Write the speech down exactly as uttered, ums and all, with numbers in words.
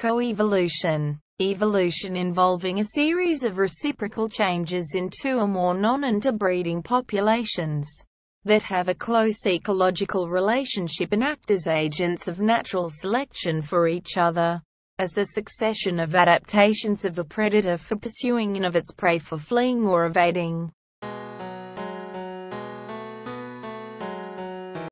Coevolution. Evolution involving a series of reciprocal changes in two or more non-interbreeding populations that have a close ecological relationship and act as agents of natural selection for each other, as the succession of adaptations of a predator for pursuing and of its prey for fleeing or evading.